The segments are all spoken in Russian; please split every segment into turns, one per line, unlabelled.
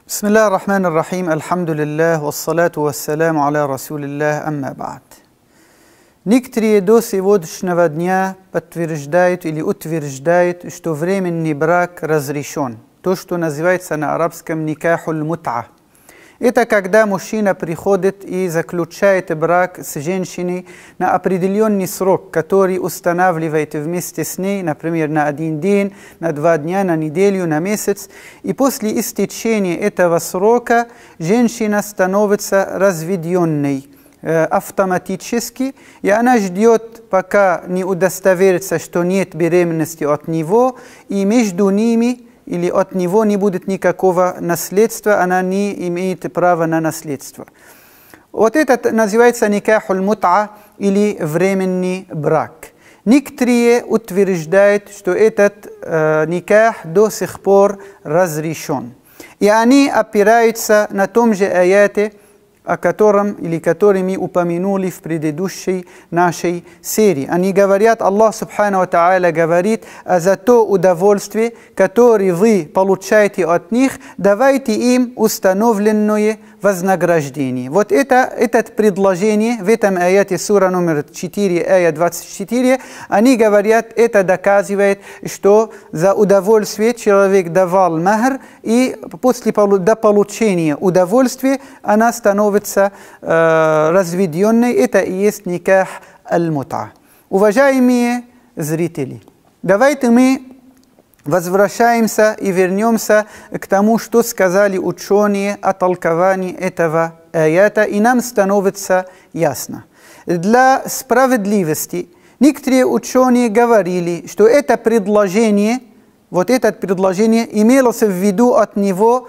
Bismillah ar-Rahman ar-Rahim, alhamdulillah, wassalatu wassalamu ala rasulillah, amma ba'd. Некоторые до сегодняшнего дня подтверждают или утверждают, что временный брак разрешен. То, что называется на арабском никахуль мут'а. Это когда мужчина приходит и заключает брак с женщиной на определенный срок, который устанавливает вместе с ней, например, на 1 день, на 2 дня, на неделю, на месяц. И после истечения этого срока женщина становится разведенной автоматически, и она ждет, пока не удостоверится, что нет беременности от него, и между ними или от него не будет никакого наследства, она не имеет права на наследство. Вот это называется никахуль мут'а или временный брак. Некоторые утверждают, что этот никах до сих пор разрешен. И они опираются на том же аяте, о котором или который мы упомянули в предыдущей нашей серии. Они говорят, Аллах Субхану ва Тааля говорит, а за то удовольствие, которое вы получаете от них, давайте им установленное вознаграждение. Вот это предложение в этом аяте сура номер 4, ая 24, они говорят, это доказывает, что за удовольствие человек давал махр, и после получения удовольствия она становится разведенной. Это и есть никах аль-мут'а. Уважаемые зрители, давайте мы возвращаемся и вернемся к тому, что сказали ученые о толковании этого аята, и нам становится ясно. Для справедливости некоторые ученые говорили, что это предложение, вот это предложение имелось в виду от него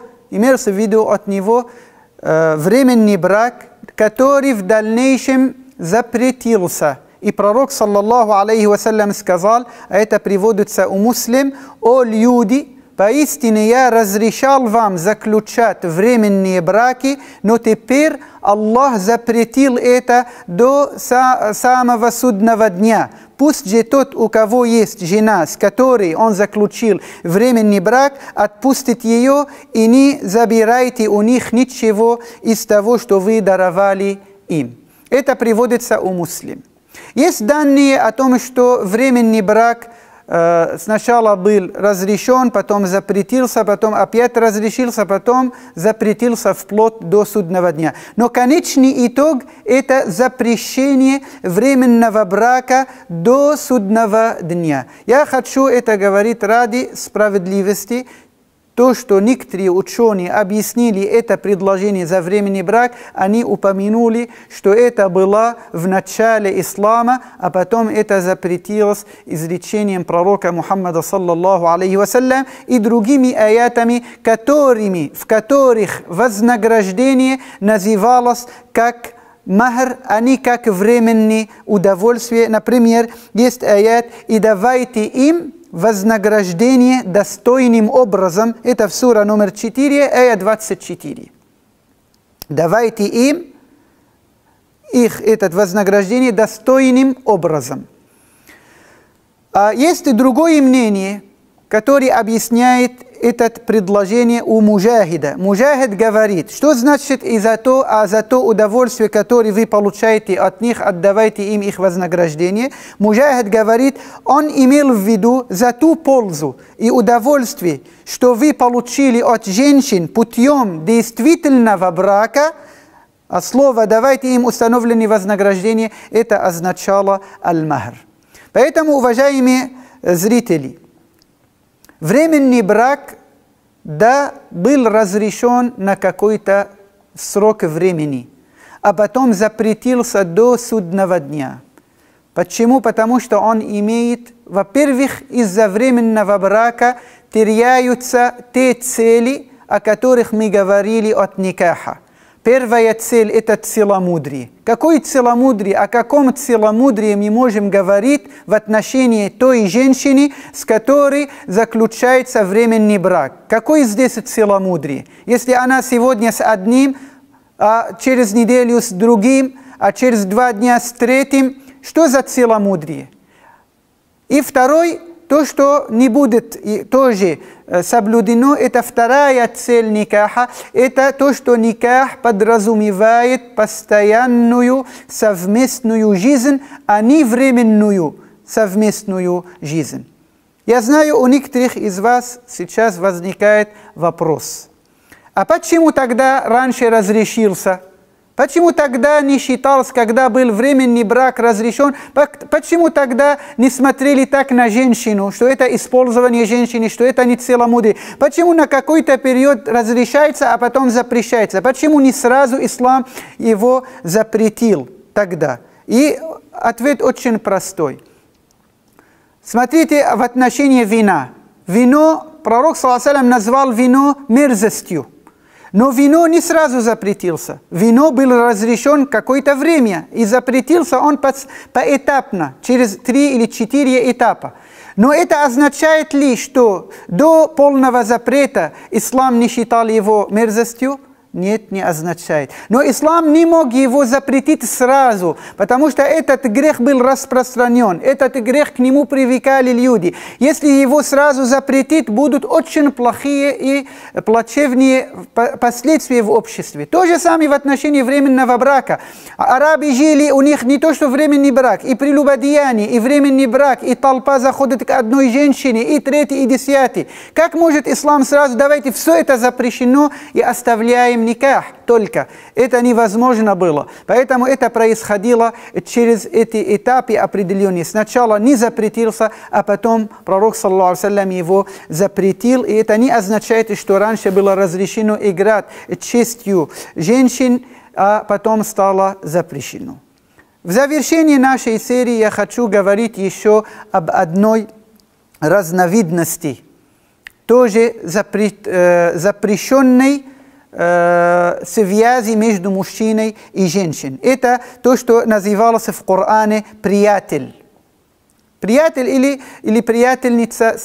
временный брак, который в дальнейшем запретился. И пророк, саллаллаху алейхи вассалям, сказал, а это приводится у Муслим: «О люди, поистине я разрешал вам заключать временные браки, но теперь Аллах запретил это до самого судного дня. Пусть же тот, у кого есть жена, с которой он заключил временный брак, отпустит ее, и не забирайте у них ничего из того, что вы даровали им». Это приводится у Муслим. Есть данные о том, что временный брак сначала был разрешен, потом запретился, потом опять разрешился, потом запретился вплоть до судного дня. Но конечный итог – это запрещение временного брака до судного дня. Я хочу это говорить ради справедливости. То, что некоторые ученые объяснили это предложение за временный брак, они упомянули, что это было в начале ислама, а потом это запретилось изречением пророка Мухаммада саллаллаху алейхи вассалям и другими аятами, в которых вознаграждение называлось как махр, а не как временное удовольствие. Например, есть аят: «И давайте им вознаграждение достойным образом». Это в сура номер 4, ая 24. Давайте им это вознаграждение достойным образом. А есть и другое мнение, которое объясняет это предложение у Муджахида. Муджахид говорит, что значит за то удовольствие, которое вы получаете от них, отдавайте им их вознаграждение. Муджахид говорит, он имел в виду за ту пользу и удовольствие, что вы получили от женщин путем действительного брака, а слово «давайте им установленное вознаграждение» это означало аль-махр. Поэтому, уважаемые зрители, временный брак, да, был разрешен на какой-то срок времени, а потом запретился до судного дня. Почему? Потому что он имеет, во-первых, из-за временного брака теряются те цели, о которых мы говорили от никаха. Первая цель – это целомудрие. Какое целомудрие? О каком целомудрии мы можем говорить в отношении той женщины, с которой заключается временный брак? Какое здесь целомудрие? Если она сегодня с одним, а через неделю с другим, а через 2 дня с третьим, что за целомудрие? И второй то, что не будет тоже соблюдено, это вторая цель никаха, это то, что никах подразумевает постоянную совместную жизнь, а не временную совместную жизнь. Я знаю, у некоторых из вас сейчас возникает вопрос. А почему тогда раньше разрешился? Почему тогда не считался, когда был временный брак разрешен? Почему тогда не смотрели так на женщину, что это использование женщины, что это не целомудрие? Почему на какой-то период разрешается, а потом запрещается? Почему не сразу ислам его запретил тогда? И ответ очень простой. Смотрите в отношении вина. Вино, пророк ﷺ назвал вино мерзостью. Но вино не сразу запретился. Вино было разрешен какое-то время. И запретился он поэтапно, через 3 или 4 этапа. Но это означает ли, что до полного запрета ислам не считал его мерзостью? Нет, не означает. Но ислам не мог его запретить сразу, потому что этот грех был распространен. Этот грех, к нему привыкали люди. Если его сразу запретить, будут очень плохие и плачевные последствия в обществе. То же самое в отношении временного брака. Арабы жили, у них не то что временный брак, и прелюбодеяние, и временный брак, и толпа заходит к одной женщине, и третий, и 10. Как может ислам сразу, давайте все это запрещено и оставляем никах только. Это невозможно было. Поэтому это происходило через эти этапы определенные. Сначала не запретился, а потом пророк, саллаллаху алейхи ва саллям, его запретил. И это не означает, что раньше было разрешено играть честью женщин, а потом стало запрещено. В завершении нашей серии я хочу говорить еще об одной разновидности, тоже запрещенной связи между мужчиной и женщиной. Это то, что называлось в Коране приятель. Приятель или приятельница,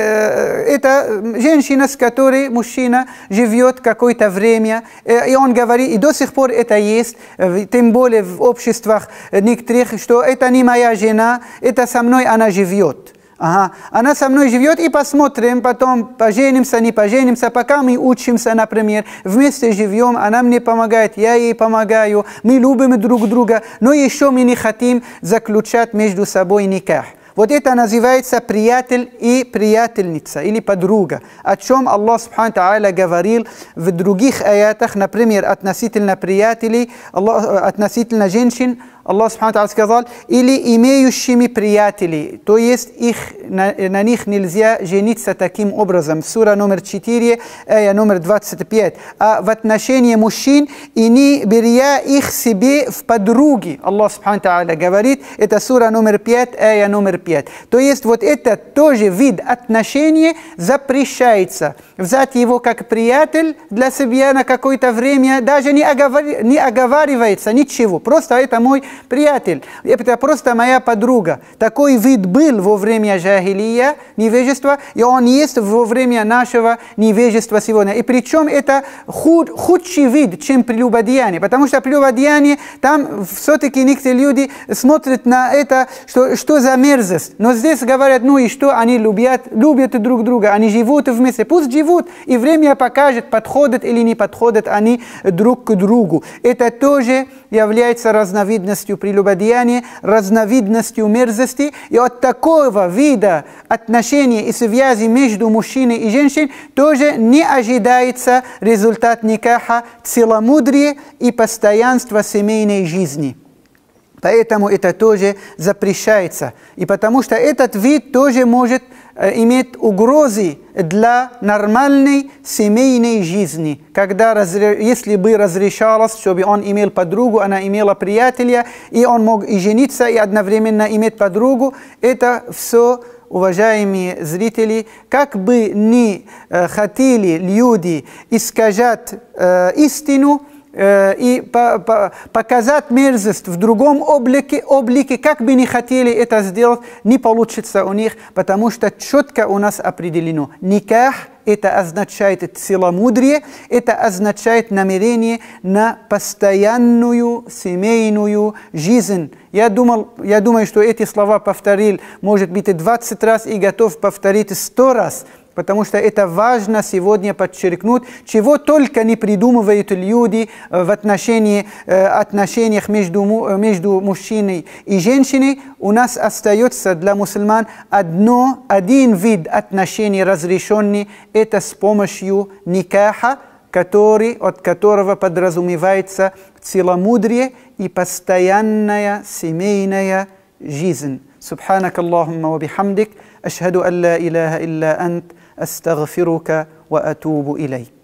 это женщина, с которой мужчина живет какое-то время, и он говорит, и до сих пор это есть, тем более в обществах некоторых, что это не моя жена, это со мной она живет. Ага. Она со мной живет, и посмотрим, потом поженимся, не поженимся, пока мы учимся, например, вместе живем, она мне помогает, я ей помогаю, мы любим друг друга, но еще мы не хотим заключать между собой никах. Вот это называется приятель и приятельница, или подруга, о чем Аллах Субхану Тааля говорил в других аятах, например, относительно приятелей, относительно женщин, Аллах Субхану Тааля сказал, или имеющими приятелей, то есть на них нельзя жениться таким образом. Сура номер 4, ая номер 25. А в отношении мужчин, и не беря их себе в подруги, Аллах Субхану Тааля говорит, это сура номер 5, ая номер 5. То есть вот это тоже вид отношения запрещается. Взять его как приятель для себя на какое-то время, даже не оговаривается ничего, просто это мой приятель, это просто моя подруга. Такой вид был во время джахилия, невежества, и он есть во время нашего невежества сегодня. И причем это худший вид, чем прелюбодеяние, потому что прелюбодеяние, там все-таки некоторые люди смотрят на это, что за мерзость. Но здесь говорят, ну и что, они любят друг друга, они живут вместе, пусть живут, и время покажет, подходят или не подходят они друг к другу. Это тоже является разновидностью прелюбодеяния, разновидностью мерзости, и от такого вида отношений и связи между мужчиной и женщиной тоже не ожидается результат никаха, целомудрие и постоянство семейной жизни. Поэтому это тоже запрещается. И потому что этот вид тоже может иметь угрозы для нормальной семейной жизни. Когда, если бы разрешалось, чтобы он имел подругу, она имела приятеля, и он мог и жениться, и одновременно иметь подругу, это все, уважаемые зрители, как бы ни хотели люди искажать истину, и показать мерзость в другом облике, как бы не хотели это сделать, не получится у них, потому что четко у нас определено. Никах – это означает целомудрие, это означает намерение на постоянную семейную жизнь. Я думаю, что эти слова повторил, может быть, 20 раз и готов повторить 100 раз. Потому что это важно сегодня подчеркнуть, чего только не придумывают люди в отношениях между мужчиной и женщиной. У нас остается для мусульман один вид отношений разрешенный, это с помощью никаха, от которого подразумевается целомудрие и постоянная семейная жизнь. Субханак Аллахумма ва бихамдик, ашхаду ан ла илаха илля ант, أستغفرك وأتوب إليك.